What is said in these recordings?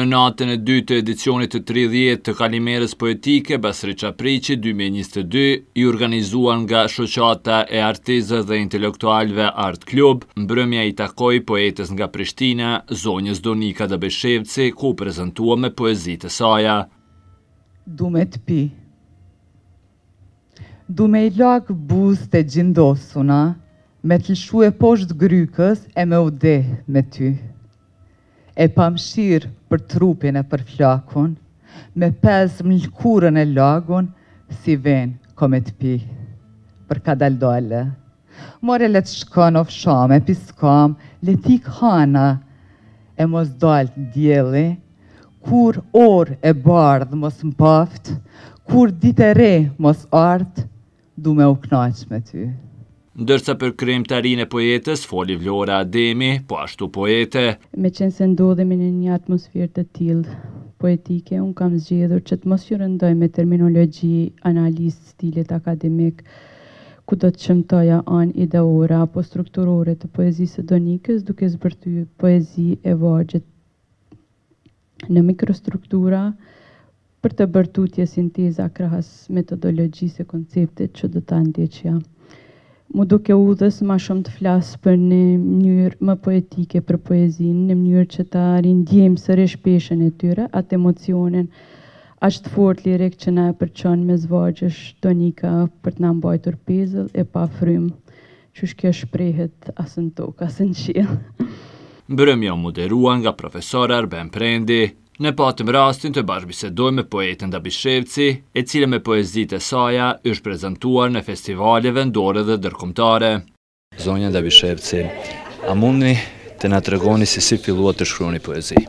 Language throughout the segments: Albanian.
Në natën e dytë të edicionit të 30 të Kalimerës Poetike Basri Qapriqi 2022, i organizuar nga shoqata e artistëve dhe intelektualëve Art Club, mbrëmja i takoi poetës nga Prishtina, zonjës Donika Dabishevci, ku prezantua me poezitë e saj. Du me t'pi. Du me i lag buzë të gjindosuna, me t'lshu e poshtë grykës e me udeh me ty. E pamshirë për trupin e për flakun, me pezë mlkurën e lagun, si ven kome t'pi, për ka dal dole. More le t'shkon of shame, piskam, le tik hana, e mos dal t'djeli, kur orë e bardhë mos m'paft, kur dit e re mos art, du me u knaq me ty. Ndërsa për krijimtarinë e poetës foli Vlora Ademi, po ashtu poete. Me qenë se ndodhemi në një atmosferë të tillë poetike, unë kam zgjedhur që të mos ju rëndoj me terminologji, analizë, stilit akademik, ku do të shëmtoja anë ideore apo strukturore të poezisë së Donikës, duke zbërthyer poezi e vargjet në mikrostruktura për të bërë tutje sinteza krahas metodologjisë e konceptit që do ta ndjeqja. Mu duke udhës ma shumë të flasë për një mënyrë më poetike për poezinë, një mënyrë që ta rindjem sërish peshën e tyre, atë emocionin ashtë fort lirik që na e përçon me zvargjësh Donika për të na mbajtur pezëll e pa frym, që kjo shprehet asë në tokë, asë në qiell. Mbrëmja u moderua nga profesor Arben Prendi. Ne patëm rastin të bashkëbisedoj me poetën Dabishevci, e cila me poezitë e saj është prezantuar në festivale vendore dhe ndërkombëtare. Zonja Dabishevci, a mundi të na tregoni se si filluat të shkruani poezi?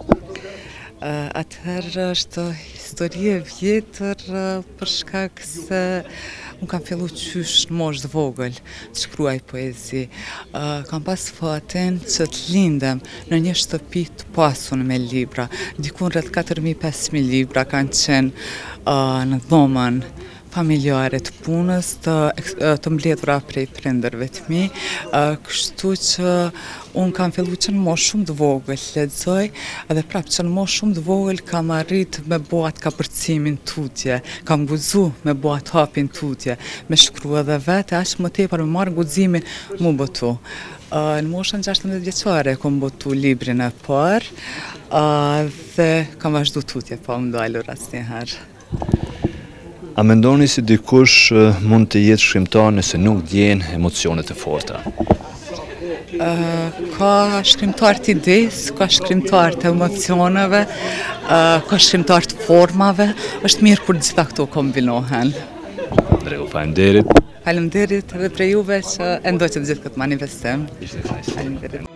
Atëherë është histori e vjetër për shkak se unë kam fillu qysh në moshë të vogël të shkruaj poezi. Kam pas fatin që të lindem në një shtëpi të pasun me libra. Dikun rreth 4.000-5.000 libra kanë qenë në dhomën familjare të punës, të mbledhura prej prindërve të mi, kështu që unë kam fillu që në moshë shumë të vogël lexoj, edhe prapë që në moshë shumë të vogël kam arrit me boat ka përcimin tutje, kam guxu me boat hapin tutje, me shkru edhe vete, ashtë më tepër me marrë guximin mu botu. Në moshën 16 vjeçare kom botu librin e parë, dhe kam vazhdu tutje, pa më dalur asnjëherë. A mendoni si dikush mund të jetë shkrimtar nëse nuk ndjen emocionet e forta? Ka shkrimtar të ides, ka shkrimtar të emocioneve, ka shkrimtar të formave, është mirë kur gjitha këto kombinohen. Faleminderit. Faleminderit edhe prej juve që e ndoqët gjithë këtë manifestim. Faleminderit.